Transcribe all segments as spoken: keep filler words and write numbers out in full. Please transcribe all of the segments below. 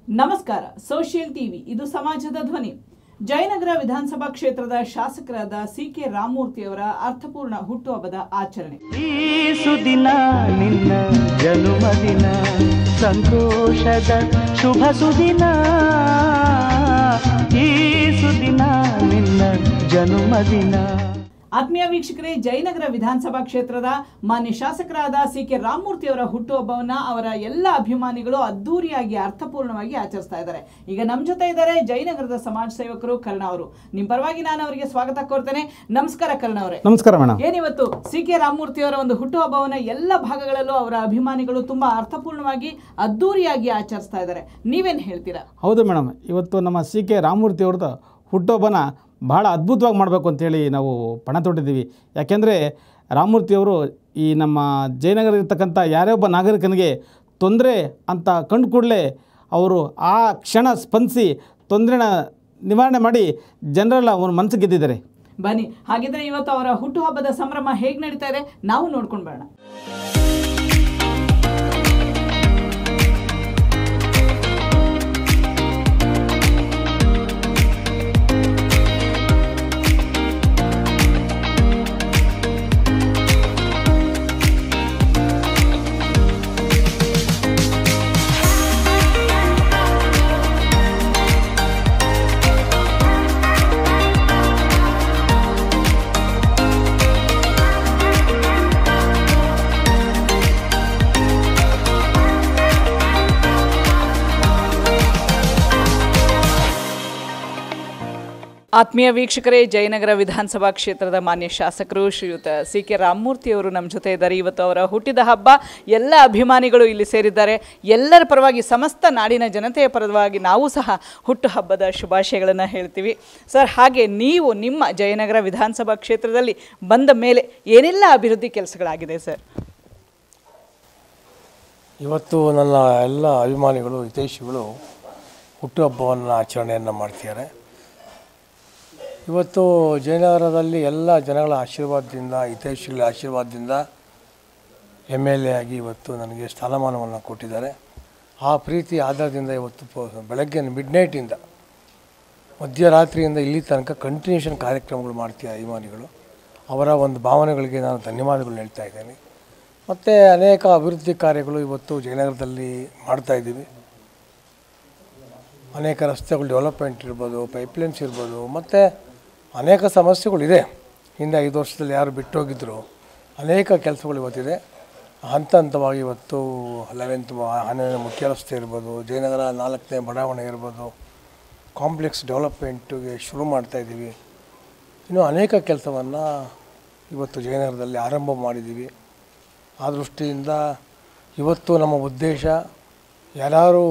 ನಮಸ್ಕಾರ. Social TV ಇದು ಸಮಾಜದ ಧ್ವನಿ. ಜಯನಗರ ವಿಧಾನಸಭಾ ಕ್ಷೇತ್ರದ ಶಾಸಕರಾದ ಸಿ ಕೆ ರಾಮಮೂರ್ತಿ ಅವರ ಅರ್ಥಪೂರ್ಣ ಹುಟ್ಟುಹಬ್ಬದ ಆಚರಣೆ. ಈ ಸುದಿನ ನಿನ್ನ ಜನ್ಮದಿನ, ಸಂತೋಷದ ಶುಭ ಸುದಿನ. ಈ ಸುದಿನ ನಿನ್ನ ಜನ್ಮದಿನ. ಆತ್ಮೀಯ ವೀಕ್ಷಕರೇ, ಜಯನಗರ ವಿಧಾನಸಭಾ ಕ್ಷೇತ್ರದ ಮಾನ್ಯ ಶಾಸಕರಾದ ಸಿ ಕೆ ರಾಮಮೂರ್ತಿ ಅವರ ಹುಟ್ಟುಹಬ್ಬವನ್ನ ಅವರ ಎಲ್ಲ ಅಭಿಮಾನಿಗಳು ಅದ್ದೂರಿಯಾಗಿ ಅರ್ಥಪೂರ್ಣವಾಗಿ ಆಚರಿಸ್ತಾ ಇದ್ದಾರೆ. ಈಗ ನಮ್ಮ ಜೊತೆ ಇದ್ದಾರೆ ಜಯನಗರದ ಸಮಾಜ ಸೇವಕರು ಕರ್ಣ ಅವರು. ನಿಮ್ಮ ಪರವಾಗಿ ನಾನು ಅವರಿಗೆ ಸ್ವಾಗತ ಕೋರ್ತೇನೆ. ನಮಸ್ಕಾರ ಕರ್ಣ ಅವರೇ. ನಮಸ್ಕಾರ ಮೇಡಮ್. ಏನಿವತ್ತು ಸಿ ಕೆ ರಾಮಮೂರ್ತಿ ಅವರ ಒಂದು ಹುಟ್ಟುಹಬ್ಬವನ್ನ ಎಲ್ಲ ಭಾಗಗಳಲ್ಲೂ ಅವರ ಅಭಿಮಾನಿಗಳು ತುಂಬಾ ಅರ್ಥಪೂರ್ಣವಾಗಿ ಅದ್ದೂರಿಯಾಗಿ ಆಚರಿಸ್ತಾ ಇದ್ದಾರೆ. ನೀವೇನು ಹೇಳ್ತೀರಾ? ಹೌದು ಮೇಡಮ್, ಇವತ್ತು ನಮ್ಮ ಸಿ ಕೆ ರಾಮಮೂರ್ತಿ ಅವ್ರದ್ದು ಹುಟ್ಟುಹಬ್ಬನ ಭಾಳ ಅದ್ಭುತವಾಗಿ ಮಾಡಬೇಕು ಅಂತೇಳಿ ನಾವು ಪಣ ತೊಟ್ಟಿದ್ದೀವಿ. ಯಾಕೆಂದರೆ ರಾಮಮೂರ್ತಿಯವರು ಈ ನಮ್ಮ ಜಯನಗರ ಇರ್ತಕ್ಕಂಥ ಯಾರೇ ಒಬ್ಬ ನಾಗರಿಕನಿಗೆ ತೊಂದರೆ ಅಂತ ಕಂಡು ಕೂಡಲೇ ಅವರು ಆ ಕ್ಷಣ ಸ್ಪಂದಿಸಿ ತೊಂದರೆನ ನಿವಾರಣೆ ಮಾಡಿ ಜನರೆಲ್ಲ ಅವ್ರ ಮನಸ್ಸು ಗೆದ್ದಿದ್ದಾರೆ. ಬನ್ನಿ, ಹಾಗಿದ್ರೆ ಇವತ್ತು ಅವರ ಹುಟ್ಟುಹಬ್ಬದ ಸಂಭ್ರಮ ಹೇಗೆ ನಡೀತಾ ಇದೆ ನಾವು ನೋಡ್ಕೊಂಡು ಬರೋಣ. ಆತ್ಮೀಯ ವೀಕ್ಷಕರೇ, ಜಯನಗರ ವಿಧಾನಸಭಾ ಕ್ಷೇತ್ರದ ಮಾನ್ಯ ಶಾಸಕರು ಶ್ರೀಯುತ ಸಿ ಕೆ ರಾಮಮೂರ್ತಿ ಅವರು ನಮ್ಮ ಜೊತೆ ಇದ್ದಾರೆ. ಇವತ್ತು ಅವರ ಹುಟ್ಟಿದ ಹಬ್ಬ. ಎಲ್ಲ ಅಭಿಮಾನಿಗಳು ಇಲ್ಲಿ ಸೇರಿದ್ದಾರೆ. ಎಲ್ಲರ ಪರವಾಗಿ, ಸಮಸ್ತ ನಾಡಿನ ಜನತೆಯ ಪರವಾಗಿ ನಾವು ಸಹ ಹುಟ್ಟುಹಬ್ಬದ ಶುಭಾಶಯಗಳನ್ನು ಹೇಳ್ತೀವಿ. ಸರ್, ಹಾಗೆ ನೀವು ನಿಮ್ಮ ಜಯನಗರ ವಿಧಾನಸಭಾ ಕ್ಷೇತ್ರದಲ್ಲಿ ಬಂದ ಮೇಲೆ ಏನೆಲ್ಲ ಅಭಿವೃದ್ಧಿ ಕೆಲಸಗಳಾಗಿದೆ ಸರ್? ಇವತ್ತು ನನ್ನ ಎಲ್ಲ ಅಭಿಮಾನಿಗಳು ಹಿತೈಷಿಗಳು ಹುಟ್ಟುಹಬ್ಬವನ್ನು ಆಚರಣೆಯನ್ನು ಮಾಡ್ತಿದ್ದಾರೆ. ಇವತ್ತು ಜಯನಗರದಲ್ಲಿ ಎಲ್ಲ ಜನಗಳ ಆಶೀರ್ವಾದದಿಂದ, ಹಿತೈಷಿಗಳ ಆಶೀರ್ವಾದದಿಂದ ಎಮ್ ಎಲ್ ಎ ಆಗಿ ಇವತ್ತು ನನಗೆ ಸ್ಥಾನಮಾನವನ್ನು ಕೊಟ್ಟಿದ್ದಾರೆ. ಆ ಪ್ರೀತಿ ಆಧಾರದಿಂದ ಇವತ್ತು ಬೆಳಗ್ಗೆ ಮಿಡ್ ನೈಟಿಂದ ಮಧ್ಯರಾತ್ರಿಯಿಂದ ಇಲ್ಲಿ ತನಕ ಕಂಟಿನ್ಯೂಷನ್ ಕಾರ್ಯಕ್ರಮಗಳು ಮಾಡ್ತೀಯ ಅಭಿಮಾನಿಗಳು. ಅವರ ಒಂದು ಭಾವನೆಗಳಿಗೆ ನಾನು ಧನ್ಯವಾದಗಳು ಹೇಳ್ತಾ ಇದ್ದೇನೆ. ಮತ್ತು ಅನೇಕ ಅಭಿವೃದ್ಧಿ ಕಾರ್ಯಗಳು ಇವತ್ತು ಜಯನಗರದಲ್ಲಿ ಮಾಡ್ತಾಯಿದ್ದೀವಿ. ಅನೇಕ ರಸ್ತೆಗಳು ಡೆವಲಪ್ಮೆಂಟ್ ಇರ್ಬೋದು, ಪೈಪ್ಲೈನ್ಸ್ ಇರ್ಬೋದು, ಮತ್ತು ಅನೇಕ ಸಮಸ್ಯೆಗಳಿದೆ. ಹಿಂದೆ ಐದು ವರ್ಷದಲ್ಲಿ ಯಾರು ಬಿಟ್ಟೋಗಿದ್ರು ಅನೇಕ ಕೆಲಸಗಳು ಇವತ್ತಿದೆ. ಹಂತ ಹಂತವಾಗಿ ಇವತ್ತು ಲೆವೆಂತ್ ಹನ್ನೊಂದನೇ ಮುಖ್ಯ ರಸ್ತೆ ಇರ್ಬೋದು, ಜಯನಗರ ನಾಲ್ಕನೇ ಬಡಾವಣೆ ಇರ್ಬೋದು, ಕಾಂಪ್ಲೆಕ್ಸ್ ಡೆವಲಪ್ಮೆಂಟಿಗೆ ಶುರು ಮಾಡ್ತಾಯಿದ್ದೀವಿ. ಇನ್ನೂ ಅನೇಕ ಕೆಲಸವನ್ನು ಇವತ್ತು ಜಯನಗರದಲ್ಲಿ ಆರಂಭ ಮಾಡಿದ್ದೀವಿ. ಆ ದೃಷ್ಟಿಯಿಂದ ಇವತ್ತು ನಮ್ಮ ಉದ್ದೇಶ, ಯಾರು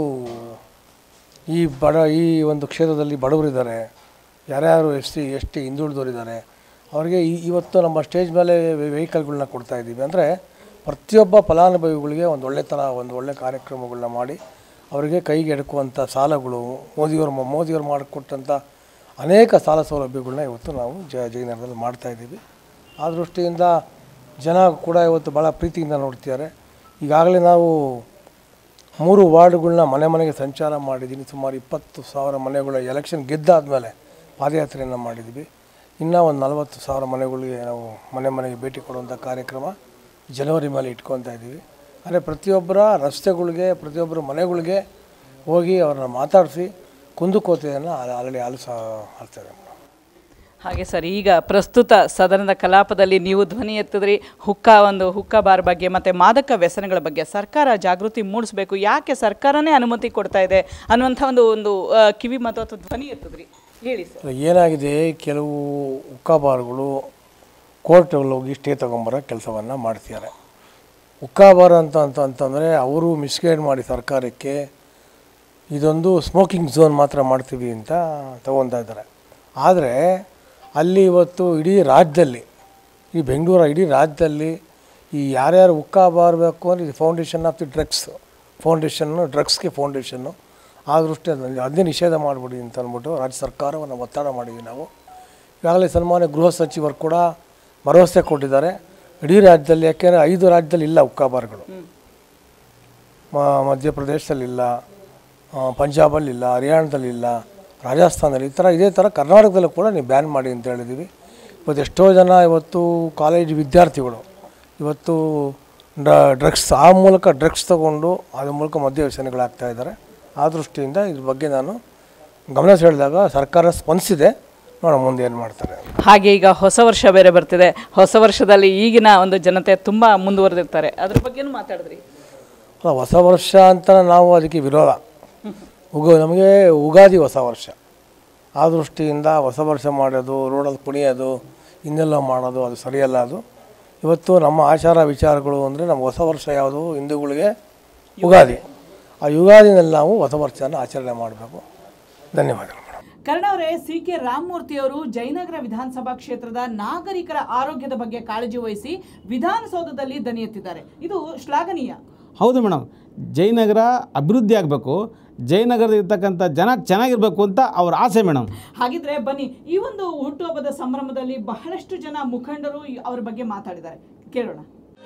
ಈ ಬಡ ಈ ಒಂದು ಕ್ಷೇತ್ರದಲ್ಲಿ ಬಡವರಿದ್ದಾರೆ, ಯಾರ್ಯಾರು ಎಸ್ ಸಿ ಎಸ್ ಟಿ ಹಿಂದುಳಿದವರಿದ್ದಾರೆ, ಅವರಿಗೆ ಈ ಇವತ್ತು ನಮ್ಮ ಸ್ಟೇಜ್ ಮೇಲೆ ವೆಹಿಕಲ್ಗಳನ್ನ ಕೊಡ್ತಾಯಿದ್ದೀವಿ. ಅಂದರೆ ಪ್ರತಿಯೊಬ್ಬ ಫಲಾನುಭವಿಗಳಿಗೆ ಒಂದು ಒಳ್ಳೆ ಥರ ಒಂದು ಒಳ್ಳೆ ಕಾರ್ಯಕ್ರಮಗಳನ್ನ ಮಾಡಿ ಅವರಿಗೆ ಕೈಗೆ ಎಡಕುವಂಥ ಸಾಲಗಳು, ಮೋದಿಯವರು ಮೋದಿಯವರು ಮಾಡಿಕೊಟ್ಟಂಥ ಅನೇಕ ಸಾಲ ಸೌಲಭ್ಯಗಳನ್ನ ಇವತ್ತು ನಾವು ಜ ಜಯನಗರದಲ್ಲಿ ಮಾಡ್ತಾಯಿದ್ದೀವಿ. ಆ ದೃಷ್ಟಿಯಿಂದ ಜನ ಕೂಡ ಇವತ್ತು ಭಾಳ ಪ್ರೀತಿಯಿಂದ ನೋಡ್ತಿದ್ದಾರೆ. ಈಗಾಗಲೇ ನಾವು ಮೂರು ವಾರ್ಡ್ಗಳನ್ನ ಮನೆ ಮನೆಗೆ ಸಂಚಾರ ಮಾಡಿದ್ದೀನಿ. ಸುಮಾರು ಇಪ್ಪತ್ತು ಸಾವಿರ ಮನೆಗಳ ಎಲೆಕ್ಷನ್ ಗೆದ್ದಾದಮೇಲೆ ಪಾದಯಾತ್ರೆಯನ್ನು ಮಾಡಿದ್ದೀವಿ. ಇನ್ನೂ ಒಂದು ನಲವತ್ತು ಸಾವಿರ ಮನೆಗಳಿಗೆ ನಾವು ಮನೆ ಮನೆಗೆ ಭೇಟಿ ಕೊಡುವಂಥ ಕಾರ್ಯಕ್ರಮ ಜನವರಿ ಮೇಲೆ ಇಟ್ಕೊತಾ ಇದ್ದೀವಿ. ಅಂದರೆ ಪ್ರತಿಯೊಬ್ಬರ ರಸ್ತೆಗಳಿಗೆ, ಪ್ರತಿಯೊಬ್ಬರ ಮನೆಗಳಿಗೆ ಹೋಗಿ ಅವ್ರನ್ನ ಮಾತಾಡಿಸಿ ಕುಂದುಕೋತೆಯನ್ನು ಆಲ್ರೆಡಿ ಆಲಿಸ ಆಗ್ತದೆ. ಹಾಗೆ ಸರ್, ಈಗ ಪ್ರಸ್ತುತ ಸದನದ ಕಲಾಪದಲ್ಲಿ ನೀವು ಧ್ವನಿ ಎತ್ತಿದ್ರಿ ಹುಕ್ಕಾ ಒಂದು ಹುಕ್ಕಾ ಬಾರ್ ಬಗ್ಗೆ ಮತ್ತು ಮಾದಕ ವ್ಯಸನಗಳ ಬಗ್ಗೆ ಸರ್ಕಾರ ಜಾಗೃತಿ ಮೂಡಿಸಬೇಕು, ಯಾಕೆ ಸರ್ಕಾರನೇ ಅನುಮತಿ ಕೊಡ್ತಾ ಇದೆ ಅನ್ನುವಂಥ ಒಂದು ಒಂದು ಕಿವಿ ಮತ್ತು ಅಥವಾ ಧ್ವನಿ ಎತ್ತಿದ್ರಿ, ಹೇಳಿ ಸರ್. ಏನಾಗಿದೆ, ಕೆಲವು ಹುಕ್ಕಾ ಬಾರ್ಗಳು ಕೋರ್ಟ್ಗಳು ಹೋಗಿ ಸ್ಟೇ ತೊಗೊಂಬರೋ ಕೆಲಸವನ್ನು ಮಾಡ್ತಿದ್ದಾರೆ. ಹುಕ್ಕಾ ಬಾರ್ ಅಂತ ಅಂತ ಅಂತಂದರೆ ಅವರು ಮಿಸ್ಗೈಡ್ ಮಾಡಿ ಸರ್ಕಾರಕ್ಕೆ ಇದೊಂದು ಸ್ಮೋಕಿಂಗ್ ಝೋನ್ ಮಾತ್ರ ಮಾಡ್ತೀವಿ ಅಂತ ತೊಗೊತಾ ಇದ್ದಾರೆ. ಆದರೆ ಅಲ್ಲಿ ಇವತ್ತು ಇಡೀ ರಾಜ್ಯದಲ್ಲಿ, ಈ ಬೆಂಗಳೂರು ಇಡೀ ರಾಜ್ಯದಲ್ಲಿ ಈ ಯಾರ್ಯಾರು ಹುಕ್ಕಾ ಬಾರಬೇಕು ಅಂದರೆ ಇದು ಫೌಂಡೇಶನ್ ಆಫ್ ದಿ ಡ್ರಗ್ಸ್ ಫೌಂಡೇಶನ್ನು, ಡ್ರಗ್ಸ್ಗೆ ಫೌಂಡೇಶನ್ನು. ಆ ದೃಷ್ಟಿಯಲ್ಲಿ ಅದನ್ನೇ ನಿಷೇಧ ಮಾಡಿಬಿಡಿ ಅಂತ ಅಂದ್ಬಿಟ್ಟು ರಾಜ್ಯ ಸರ್ಕಾರವನ್ನು ಒತ್ತಡ ಮಾಡಿದ್ವಿ ನಾವು. ಈಗಾಗಲೇ ಸನ್ಮಾನ್ಯ ಗೃಹ ಸಚಿವರು ಕೂಡ ಭರವಸೆ ಕೊಟ್ಟಿದ್ದಾರೆ ಇಡೀ ರಾಜ್ಯದಲ್ಲಿ. ಯಾಕೆಂದರೆ ಐದು ರಾಜ್ಯದಲ್ಲಿ ಇಲ್ಲ ಹುಕ್ಕಾ ಬಾರ್ಗಳು, ಮಧ್ಯಪ್ರದೇಶದಲ್ಲಿಲ್ಲ, ಪಂಜಾಬಲ್ಲಿಲ್ಲ, ಹರಿಯಾಣದಲ್ಲಿಲ್ಲ, ರಾಜಸ್ಥಾನದಲ್ಲಿ ಈ ಥರ ಇದೇ ಥರ ಕರ್ನಾಟಕದಲ್ಲೂ ಕೂಡ ನೀವು ಬ್ಯಾನ್ ಮಾಡಿ ಅಂತ ಹೇಳಿದ್ದೀವಿ. ಇವತ್ತು ಎಷ್ಟೋ ಜನ ಇವತ್ತು ಕಾಲೇಜ್ ವಿದ್ಯಾರ್ಥಿಗಳು ಇವತ್ತು ಡ್ರಗ್ಸ್ ಆ ಮೂಲಕ ಡ್ರಗ್ಸ್ ತೊಗೊಂಡು ಅದ್ರ ಮೂಲಕ ಮದ್ಯ ವ್ಯಸನಿಗಳಾಗ್ತಾ ಇದ್ದಾರೆ. ಆ ದೃಷ್ಟಿಯಿಂದ ಇದ್ರ ಬಗ್ಗೆ ನಾನು ಗಮನ ಸೆಳೆದಾಗ ಸರ್ಕಾರ ಸ್ಪಂದಿಸಿದೆ. ನೋಡೋಣ ಮುಂದೆ ಏನು ಮಾಡ್ತಾರೆ. ಹಾಗೆ ಈಗ ಹೊಸ ವರ್ಷ ಬೇರೆ ಬರ್ತಿದೆ. ಹೊಸ ವರ್ಷದಲ್ಲಿ ಈಗಿನ ಒಂದು ಜನತೆ ತುಂಬ ಮುಂದುವರೆದಿರ್ತಾರೆ. ಅದ್ರ ಬಗ್ಗೆನೂ ಮಾತಾಡಿದ್ರಿ. ಹೊಸ ವರ್ಷ ಅಂತ ನಾವು ಅದಕ್ಕೆ ವಿರೋಧ. ಉಗ ನಮಗೆ ಉಗಾದಿ ಹೊಸ ವರ್ಷ. ಆ ದೃಷ್ಟಿಯಿಂದ ಹೊಸ ವರ್ಷ ಮಾಡೋದು, ರೋಡಲ್ಲಿ ಕುಣಿಯೋದು, ಇನ್ನೆಲ್ಲ ಮಾಡೋದು ಅದು ಸರಿಯಲ್ಲ. ಅದು ಇವತ್ತು ನಮ್ಮ ಆಚಾರ ವಿಚಾರಗಳು ಅಂದರೆ ನಮ್ಮ ಹೊಸ ವರ್ಷ ಯಾವುದು ಹಿಂದೂಗಳಿಗೆ ಯುಗಾದಿ. ಆ ಯುಗಾದಿನಲ್ಲಿ ನಾವು ಹೊಸ ವರ್ಷನ ಆಚರಣೆ ಮಾಡಬೇಕು. ಧನ್ಯವಾದಗಳು. ಕರ್ಣ ಅವರೇ, ಸಿ ಕೆ ರಾಮಮೂರ್ತಿಯವರು ಜಯನಗರ ವಿಧಾನಸಭಾ ಕ್ಷೇತ್ರದ ನಾಗರಿಕರ ಆರೋಗ್ಯದ ಬಗ್ಗೆ ಕಾಳಜಿ ವಹಿಸಿ ವಿಧಾನಸೌಧದಲ್ಲಿ ದನಿ ಎತ್ತಿದ್ದಾರೆ. ಇದು ಶ್ಲಾಘನೀಯ. ಹೌದು ಮೇಡಮ್, ಜಯನಗರ ಅಭಿವೃದ್ಧಿ ಆಗಬೇಕು, ಜಯನಗರದಲ್ಲಿರ್ತಕ್ಕಂಥ ಜನ ಚೆನ್ನಾಗಿರಬೇಕು ಅಂತ ಅವ್ರ ಆಸೆ ಮೇಡಮ್. ಹಾಗಿದ್ರೆ ಬನ್ನಿ, ಈ ಒಂದು ಹುಟ್ಟುಹಬ್ಬದ ಸಂಭ್ರಮದಲ್ಲಿ ಬಹಳಷ್ಟು ಜನ ಮುಖಂಡರು ಅವರ ಬಗ್ಗೆ ಮಾತಾಡಿದ್ದಾರೆ, ಕೇಳೋಣ.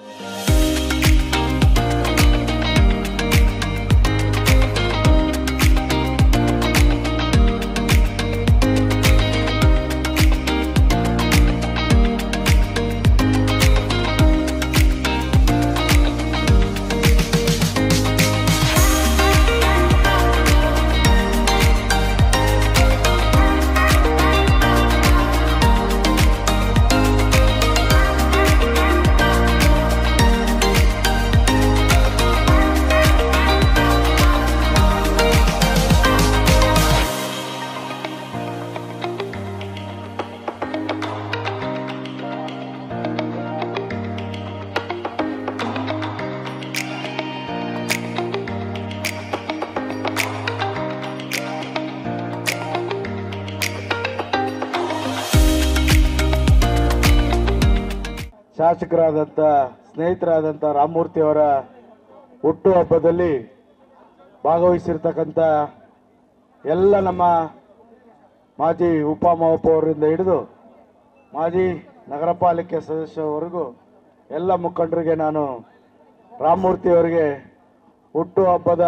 ಶಾಸಕರಾದಂಥ ಸ್ನೇಹಿತರಾದಂಥ ರಾಮಮೂರ್ತಿಯವರ ಹುಟ್ಟುಹಬ್ಬದಲ್ಲಿ ಭಾಗವಹಿಸಿರ್ತಕ್ಕಂಥ ಎಲ್ಲ ನಮ್ಮ ಮಾಜಿ ಉಪಮಹಾಪೌರರಿಂದ ಹಿಡಿದು ಮಾಜಿ ನಗರ ಪಾಲಿಕೆ ಸದಸ್ಯರವರೆಗೂ ಎಲ್ಲ ಮುಖಂಡರಿಗೆ ನಾನು ರಾಮಮೂರ್ತಿಯವರಿಗೆ ಹುಟ್ಟುಹಬ್ಬದ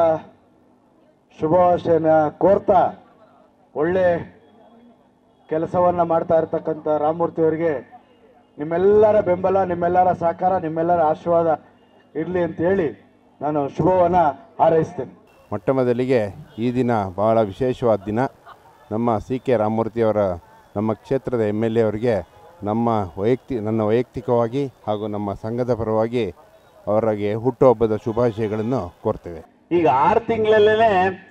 ಶುಭಾಶಯನ ಕೋರ್ತಾ, ಒಳ್ಳೆ ಕೆಲಸವನ್ನು ಮಾಡ್ತಾ ಇರ್ತಕ್ಕಂಥ ರಾಮಮೂರ್ತಿಯವರಿಗೆ ನಿಮ್ಮೆಲ್ಲರ ಬೆಂಬಲ, ನಿಮ್ಮೆಲ್ಲರ ಸಹಕಾರ, ನಿಮ್ಮೆಲ್ಲರ ಆಶೀರ್ವಾದ ಇರಲಿ ಅಂತ ಹೇಳಿ ನಾನು ಶುಭವನ್ನು ಹಾರೈಸ್ತೇನೆ. ಮೊಟ್ಟ ಮೊದಲಿಗೆ ಈ ದಿನ ಬಹಳ ವಿಶೇಷವಾದ ದಿನ. ನಮ್ಮ ಸಿ ಕೆ ರಾಮಮೂರ್ತಿಯವರ ನಮ್ಮ ಕ್ಷೇತ್ರದ ಎಮ್ ಎಲ್ ಎ ಅವರಿಗೆ ನಮ್ಮ ವೈಯಕ್ತಿ ನನ್ನ ವೈಯಕ್ತಿಕವಾಗಿ ಹಾಗೂ ನಮ್ಮ ಸಂಘದ ಪರವಾಗಿ ಅವರಿಗೆ ಹುಟ್ಟುಹಬ್ಬದ ಶುಭಾಶಯಗಳನ್ನು ಕೋರ್ತೇವೆ. ಈಗ ಆರು ತಿಂಗಳಲ್ಲೇ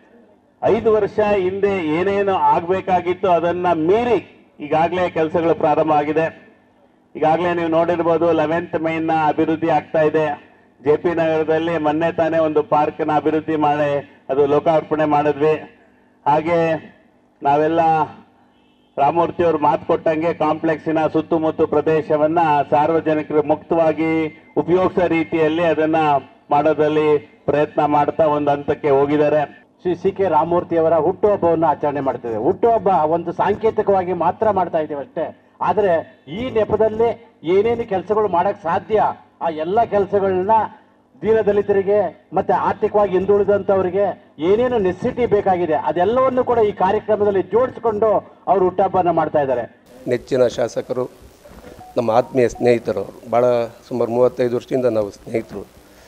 ಐದು ವರ್ಷ ಹಿಂದೆ ಏನೇನು ಆಗಬೇಕಾಗಿತ್ತು ಅದನ್ನು ಮೀರಿ ಈಗಾಗಲೇ ಕೆಲಸಗಳು ಪ್ರಾರಂಭ ಆಗಿದೆ. ಈಗಾಗಲೇ ನೀವು ನೋಡಿರ್ಬೋದು, ಲೆವೆಂತ್ ಮೈನ್ನ ಅಭಿವೃದ್ಧಿ ಆಗ್ತಾ ಇದೆ. ಜೆ ಪಿ ನಗರದಲ್ಲಿ ಮೊನ್ನೆ ತಾನೇ ಒಂದು ಪಾರ್ಕ್ನ ಅಭಿವೃದ್ಧಿ ಮಾಡಿ ಅದು ಲೋಕಾರ್ಪಣೆ ಮಾಡಿದ್ವಿ. ಹಾಗೆ ನಾವೆಲ್ಲ ರಾಮಮೂರ್ತಿಯವರು ಮಾತು ಕೊಟ್ಟಂಗೆ ಕಾಂಪ್ಲೆಕ್ಸಿನ ಸುತ್ತಮುತ್ತ ಪ್ರದೇಶವನ್ನ ಸಾರ್ವಜನಿಕರು ಮುಕ್ತವಾಗಿ ಉಪಯೋಗಿಸೋ ರೀತಿಯಲ್ಲಿ ಅದನ್ನ ಮಾಡೋದ್ರಲ್ಲಿ ಪ್ರಯತ್ನ ಮಾಡ್ತಾ ಒಂದು ಹಂತಕ್ಕೆ ಹೋಗಿದ್ದಾರೆ. ಶ್ರೀ ಸಿ ಕೆ ರಾಮಮೂರ್ತಿಯವರ ಹುಟ್ಟುಹಬ್ಬವನ್ನು ಆಚರಣೆ ಮಾಡ್ತೇವೆ. ಹುಟ್ಟುಹಬ್ಬ ಒಂದು ಸಾಂಕೇತಿಕವಾಗಿ ಮಾತ್ರ ಮಾಡ್ತಾ ಇದ್ದೇವೆ ಅಷ್ಟೇ. ಆದರೆ ಈ ನೆಪದಲ್ಲಿ ಏನೇನು ಕೆಲಸಗಳು ಮಾಡಕ್ಕೆ ಸಾಧ್ಯ ಆ ಎಲ್ಲ ಕೆಲಸಗಳನ್ನ ದೀನದಲಿತರಿಗೆ ಮತ್ತೆ ಆರ್ಥಿಕವಾಗಿ ಹಿಂದುಳಿದಂಥವರಿಗೆ ಏನೇನು ನೆಸಿಟಿ ಬೇಕಾಗಿದೆ ಅದೆಲ್ಲವನ್ನು ಕೂಡ ಈ ಕಾರ್ಯಕ್ರಮದಲ್ಲಿ ಜೋಡಿಸಿಕೊಂಡು ಅವರು ಹುಟ್ಟುಹಬ್ಬನ ಮಾಡ್ತಾ ಇದ್ದಾರೆ. ನೆಚ್ಚಿನ ಶಾಸಕರು, ನಮ್ಮ ಆತ್ಮೀಯ ಸ್ನೇಹಿತರು, ಭಾಳ ಸುಮಾರು ಮೂವತ್ತೈದು ವರ್ಷದಿಂದ ನಾವು ಸ್ನೇಹಿತರು.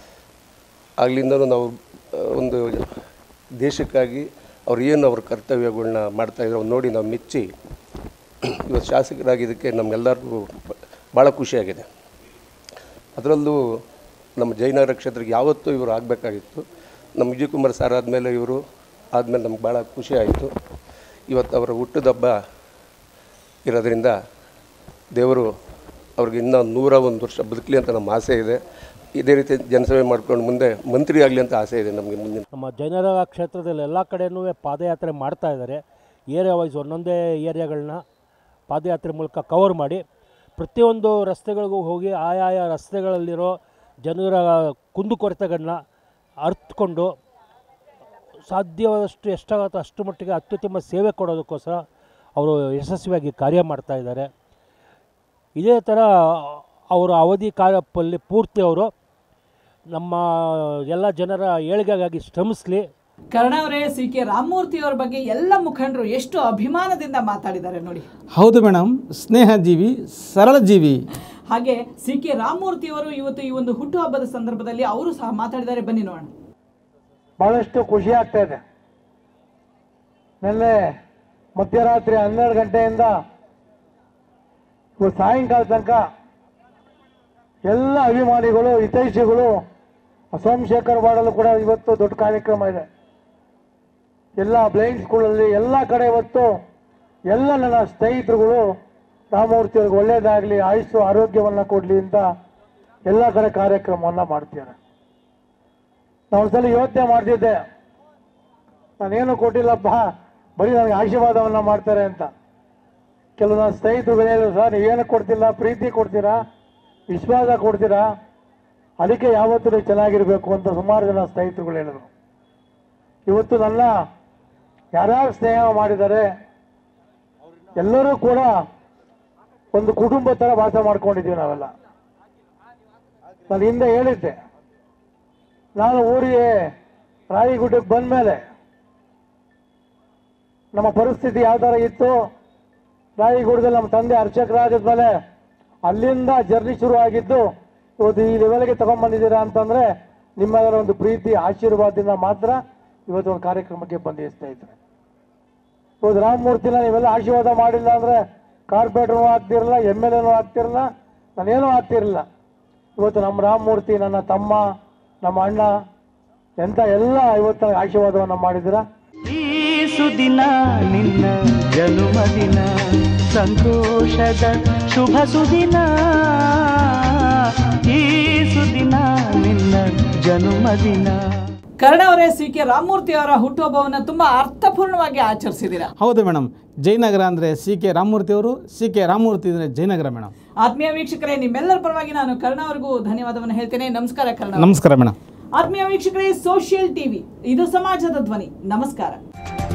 ಆಗ್ಲಿಂದಲೂ ನಾವು ಒಂದು ದೇಶಕ್ಕಾಗಿ ಅವ್ರು ಏನು ಅವ್ರ ಕರ್ತವ್ಯಗಳನ್ನ ಮಾಡ್ತಾಯಿದ್ರು ನೋಡಿ ನಾವು ಮೆಚ್ಚಿ ಇವತ್ತು ಶಾಸಕರಾಗಿದ್ದಕ್ಕೆ ನಮಗೆಲ್ಲರಿಗೂ ಭಾಳ ಖುಷಿಯಾಗಿದೆ. ಅದರಲ್ಲೂ ನಮ್ಮ ಜಯನಗರ ಕ್ಷೇತ್ರಕ್ಕೆ ಯಾವತ್ತೂ ಇವರು ಆಗಬೇಕಾಗಿತ್ತು. ನಮ್ಮ ವಿಜಯ್ ಕುಮಾರ್ ಸರ್ ಆದಮೇಲೆ ಇವರು ಆದಮೇಲೆ ನಮ್ಗೆ ಭಾಳ ಖುಷಿ ಆಯಿತು. ಇವತ್ತು ಅವರ ಹುಟ್ಟುಹಬ್ಬ ಇರೋದ್ರಿಂದ ದೇವರು ಅವ್ರಿಗೆ ಇನ್ನೂ ನೂರ ಒಂದು ವರ್ಷ ಬದುಕಲಿ ಅಂತ ನಮ್ಮ ಆಸೆ ಇದೆ. ಇದೇ ರೀತಿ ಜನಸೇವೆ ಮಾಡ್ಕೊಂಡು ಮುಂದೆ ಮಂತ್ರಿ ಆಗಲಿ ಅಂತ ಆಸೆ ಇದೆ ನಮಗೆ. ಮುಂದಿನ ನಮ್ಮ ಜಯನಗರ ಕ್ಷೇತ್ರದಲ್ಲಿ ಎಲ್ಲ ಕಡೆಯೂ ಪಾದಯಾತ್ರೆ ಮಾಡ್ತಾ ಇದ್ದಾರೆ. ಏರಿಯಾ ವೈಸ್ ಒಂದೊಂದೇ ಏರಿಯಾಗಳನ್ನ ಪಾದಯಾತ್ರೆ ಮೂಲಕ ಕವರ್ ಮಾಡಿ ಪ್ರತಿಯೊಂದು ರಸ್ತೆಗಳಿಗೂ ಹೋಗಿ ಆಯಾಯ ರಸ್ತೆಗಳಲ್ಲಿರೋ ಜನರ ಕುಂದುಕೊರತೆಗಳನ್ನ ಅರ್ಥಕೊಂಡು ಸಾಧ್ಯವಾದಷ್ಟು ಎಷ್ಟಾಗುತ್ತೋ ಅಷ್ಟು ಮಟ್ಟಿಗೆ ಅತ್ಯುತ್ತಮ ಸೇವೆ ಕೊಡೋದಕ್ಕೋಸ್ಕರ ಅವರು ಯಶಸ್ವಿಯಾಗಿ ಕಾರ್ಯ ಮಾಡ್ತಾ ಇದ್ದಾರೆ. ಇದೇ ಥರ ಅವರ ಅವಧಿ ಕಾಲದಲ್ಲಿ ಪೂರ್ತಿ ಅವರು ನಮ್ಮ ಎಲ್ಲ ಜನರ ಏಳಿಗೆಗಾಗಿ ಶ್ರಮಿಸಲಿ, ಕರ್ಣ ಅವರೇ, ಸಿ ಕೆ ರಾಮಮೂರ್ತಿ ಅವರ ಬಗ್ಗೆ ಎಲ್ಲ ಮುಖಂಡರು ಎಷ್ಟು ಅಭಿಮಾನದಿಂದ ಮಾತಾಡಿದ್ದಾರೆ ನೋಡಿ. ಹೌದು ಮೇಡಮ್, ಸ್ನೇಹ ಜೀವಿ, ಸರಳ ಜೀವಿ. ಹಾಗೆ ಸಿ ಕೆ ರಾಮಮೂರ್ತಿ ಅವರು ಇವತ್ತು ಈ ಒಂದು ಹುಟ್ಟುಹಬ್ಬದ ಸಂದರ್ಭದಲ್ಲಿ ಅವರು ಸಹ ಮಾತಾಡಿದ್ದಾರೆ, ಬನ್ನಿ ನೋಡೋಣ. ಬಹಳಷ್ಟು ಖುಷಿ ಆಗ್ತಾ ಇದೆ. ನಿನ್ನೆ ಮಧ್ಯರಾತ್ರಿ ಹನ್ನೆರಡು ಗಂಟೆಯಿಂದ ಸಾಯಂಕಾಲ ತನಕ ಎಲ್ಲ ಅಭಿಮಾನಿಗಳು, ಹಿತೈಷಿಗಳು, ಸೋಮಶೇಖರ್ ವಾರ್ಡಲ್ಲೂ ಕೂಡ ಇವತ್ತು ದೊಡ್ಡ ಕಾರ್ಯಕ್ರಮ ಇದೆ. ಎಲ್ಲ ಬ್ಲೈಂಡ್ ಸ್ಕೂಲಲ್ಲಿ ಎಲ್ಲ ಕಡೆ ಇವತ್ತು ಎಲ್ಲ ನನ್ನ ಸ್ನೇಹಿತರುಗಳು ರಾಮಮೂರ್ತಿ ಅವ್ರಿಗೆ ಒಳ್ಳೇದಾಗಲಿ, ಆಯುಸ್ಸು ಆರೋಗ್ಯವನ್ನು ಕೊಡಲಿ ಅಂತ ಎಲ್ಲ ಕಡೆ ಕಾರ್ಯಕ್ರಮವನ್ನು ಮಾಡ್ತಿದ್ದಾರೆ. ನಾನು ಒಂದ್ಸಲ ಯೋಚನೆ ಮಾಡ್ತಿದ್ದೆ, ನಾನೇನು ಕೊಟ್ಟಿಲ್ಲಪ್ಪ, ಬರೀ ನನಗೆ ಆಶೀರ್ವಾದವನ್ನು ಮಾಡ್ತಾರೆ ಅಂತ. ಕೆಲವು ನನ್ನ ಸ್ನೇಹಿತರು ಹೇಳಿದ್ರು, ಸರ್ ನೀವೇನು ಕೊಡ್ತಿಲ್ಲ, ಪ್ರೀತಿ ಕೊಡ್ತೀರಾ, ವಿಶ್ವಾಸ ಕೊಡ್ತೀರಾ, ಅದಕ್ಕೆ ಯಾವತ್ತೂ ನೀವು ಚೆನ್ನಾಗಿರಬೇಕು ಅಂತ ಸುಮಾರು ಜನ ಸ್ನೇಹಿತರುಗಳು ಹೇಳಿದ್ರು. ಇವತ್ತು ನನ್ನ ಯಾರ್ಯಾರು ಸ್ನೇಹ ಮಾಡಿದ್ದಾರೆ ಎಲ್ಲರೂ ಕೂಡ ಒಂದು ಕುಟುಂಬ ಥರ ವಾಸ ಮಾಡ್ಕೊಂಡಿದ್ದೀವಿ ನಾವೆಲ್ಲ. ನಾನು ಹಿಂದೆ ಹೇಳಿದ್ದೆ, ನಾನು ಊರಿಗೆ ರಾಯಿಗುಡ್ಡಕ್ಕೆ ಬಂದ ಮೇಲೆ ನಮ್ಮ ಪರಿಸ್ಥಿತಿ ಯಾವ ಥರ ಇತ್ತು, ರಾಯಿಗುಡ್ಡದಲ್ಲಿ ನಮ್ಮ ತಂದೆ ಅರ್ಚಕರಾದ ಮೇಲೆ ಅಲ್ಲಿಂದ ಜರ್ನಿ ಶುರು ಆಗಿದ್ದು ಇವತ್ತು ಈ ಲೆವೆಲ್ಗೆ ತಗೊಂಡ್ಬಂದಿದ್ದೀರಾ ಅಂತಂದರೆ ನಿಮ್ಮೆಲ್ಲರ ಒಂದು ಪ್ರೀತಿ ಆಶೀರ್ವಾದದಿಂದ ಮಾತ್ರ ಇವತ್ತು ಒಂದು ಕಾರ್ಯಕ್ರಮಕ್ಕೆ ಬಂದಿದೆ ಸ್ನೇಹಿತರೆ. ಇವತ್ತು ರಾಮಮೂರ್ತಿನ ನೀವೆಲ್ಲ ಆಶೀರ್ವಾದ ಮಾಡಿಲ್ಲ ಅಂದರೆ ಕಾರ್ಪೊರೇಟರ್ನೂ ಆಗ್ತಿರಲಿಲ್ಲ, ಎಮ್ ಎಲ್ ಎನೂ ಆಗ್ತಿರಲಿಲ್ಲ, ನಾನೇನೂ ಆಗ್ತಿರಲಿಲ್ಲ. ಇವತ್ತು ನಮ್ಮ ರಾಮಮೂರ್ತಿ, ನನ್ನ ತಮ್ಮ, ನಮ್ಮ ಅಣ್ಣ ಎಂತ ಎಲ್ಲ ಇವತ್ತು ಆಶೀರ್ವಾದವನ್ನು ಮಾಡಿದ್ದೀರಾ. ಈ ಸುದಿನ ನಿನ್ನ ಜನ್ಮದಿನ, ಸಂತೋಷದ ಶುಭ ಸುದಿನ. ಈ ಸುದಿನ ನಿನ್ನ ಜನ್ಮದಿನ. ಕರ್ಣ ಅವರೇ, ಸಿ ಕೆ ರಾಮಮೂರ್ತಿ ಅವರ ಹುಟ್ಟುಹಬ್ಬವನ್ನು ತುಂಬಾ ಅರ್ಥಪೂರ್ಣವಾಗಿ ಆಚರಿಸಿದ್ದೀರಾ. ಹೌದು ಮೇಡಮ್, ಜಯನಗರ ಅಂದರೆ ಸಿ ಕೆ ರಾಮಮೂರ್ತಿ ಅವರು, ಸಿ ಕೆ ರಾಮಮೂರ್ತಿ ಅಂದರೆ ಜಯನಗರ ಮೇಡಮ್. ಆತ್ಮೀಯ ವೀಕ್ಷಕರೇ, ನಿಮ್ಮೆಲ್ಲರ ಪರವಾಗಿ ನಾನು ಕರ್ಣ ಅವ್ರಿಗೂ ಧನ್ಯವಾದವನ್ನು ಹೇಳ್ತೇನೆ. ನಮಸ್ಕಾರ ಕರ್ಣ. ನಮಸ್ಕಾರ ಮೇಡಮ್. ಆತ್ಮೀಯ ವೀಕ್ಷಕರೇ, ಸೋಷಿಯಲ್ ಟಿವಿ ಇದು ಸಮಾಜದ ಧ್ವನಿ. ನಮಸ್ಕಾರ.